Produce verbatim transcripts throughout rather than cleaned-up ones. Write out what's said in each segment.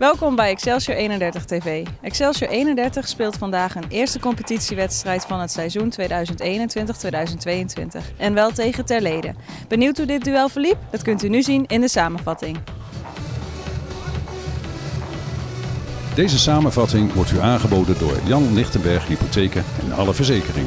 Welkom bij Excelsior eenendertig T V. Excelsior eenendertig speelt vandaag een eerste competitiewedstrijd van het seizoen tweeduizend eenentwintig tweeduizend tweeëntwintig. En wel tegen Terlede. Benieuwd hoe dit duel verliep? Dat kunt u nu zien in de samenvatting. Deze samenvatting wordt u aangeboden door Jan Lichtenberg Hypotheken en alle verzekeringen.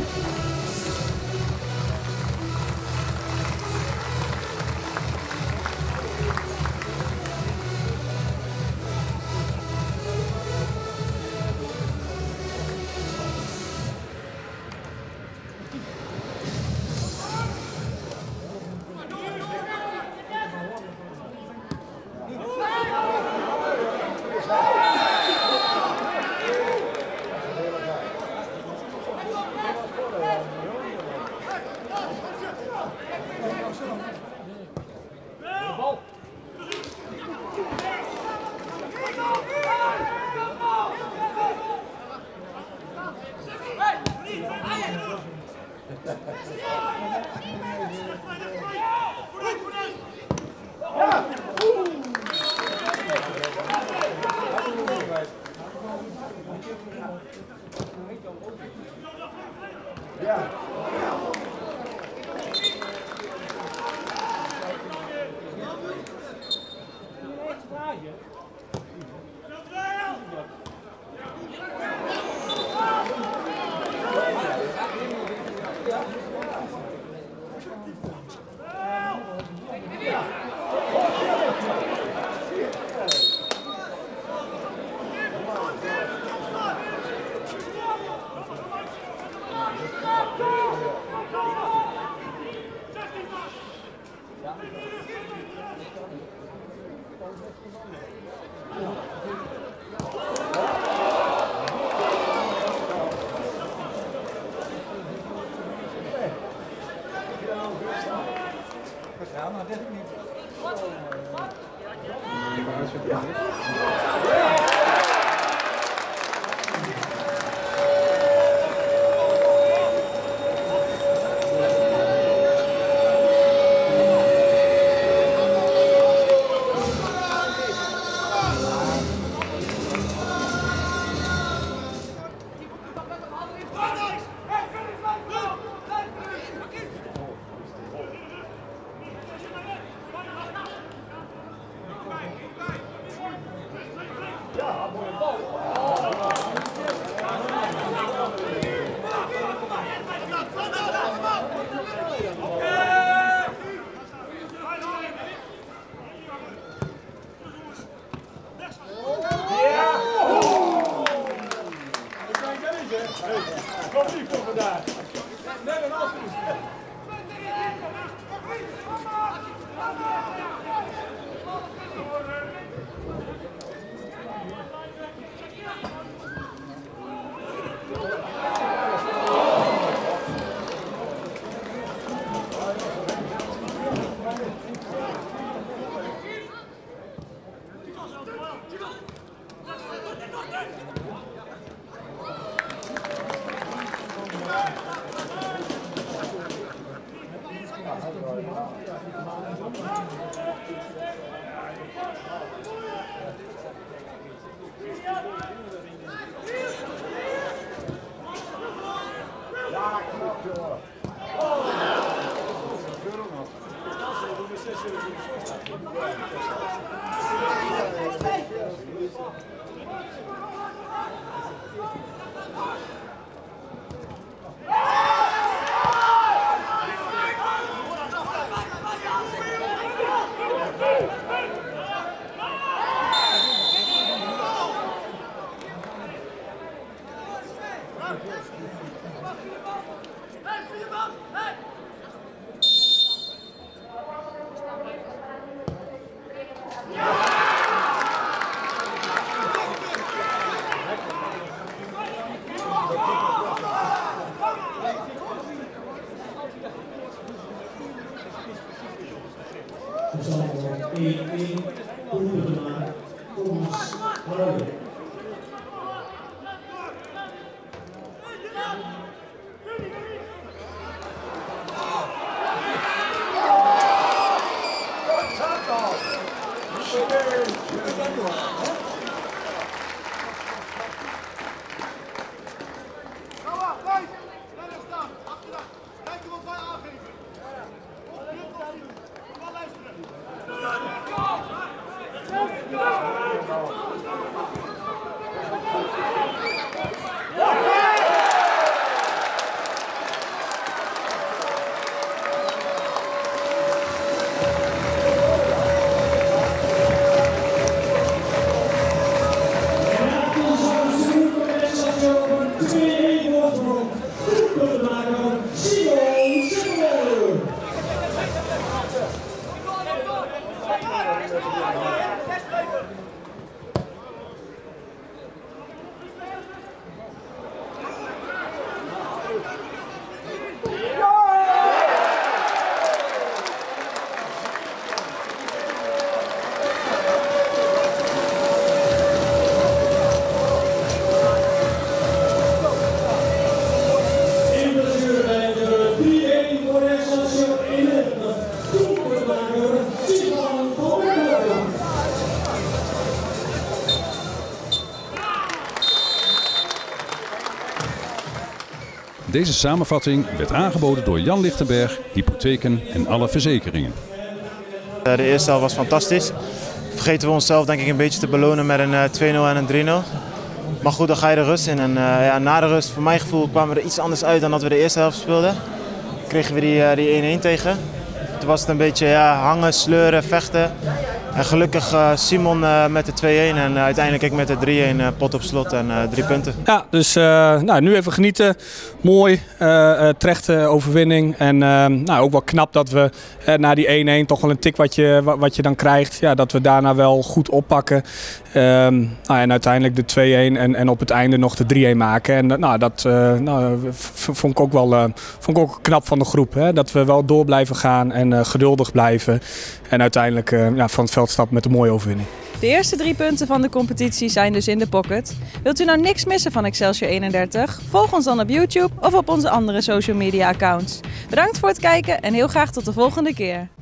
Deze samenvatting werd aangeboden door Jan Lichtenberg, Hypotheken en alle verzekeringen. De eerste helft was fantastisch. Vergeten we onszelf denk ik een beetje te belonen met een twee nul en een drie nul. Maar goed, dan ga je de rust in. En uh, ja, na de rust, voor mijn gevoel, kwamen we er iets anders uit dan dat we de eerste helft speelden. Kregen we die, uh, die één één tegen. Toen was het een beetje ja, hangen, sleuren, vechten. En gelukkig uh, Simon uh, met de twee één en uh, uiteindelijk ik met de drie één uh, pot op slot en uh, drie punten. Ja, dus uh, nou, nu even genieten. Mooi, uh, uh, terechte overwinning. En uh, nou, ook wel knap dat we uh, na die één één toch wel een tik wat je, wat je dan krijgt. Ja, dat we daarna wel goed oppakken. Um, nou, en uiteindelijk de twee één en, en op het einde nog de drie één maken. En uh, nou, dat uh, nou, vond ik ook wel uh, vond ik ook knap van de groep. Hè? Dat we wel door blijven gaan en uh, geduldig blijven. En uiteindelijk uh, ja, van het veld stappen met een mooie overwinning. De eerste drie punten van de competitie zijn dus in de pocket. Wilt u nou niks missen van Excelsior eenendertig? Volg ons dan op YouTube of op onze andere social media accounts. Bedankt voor het kijken en heel graag tot de volgende keer.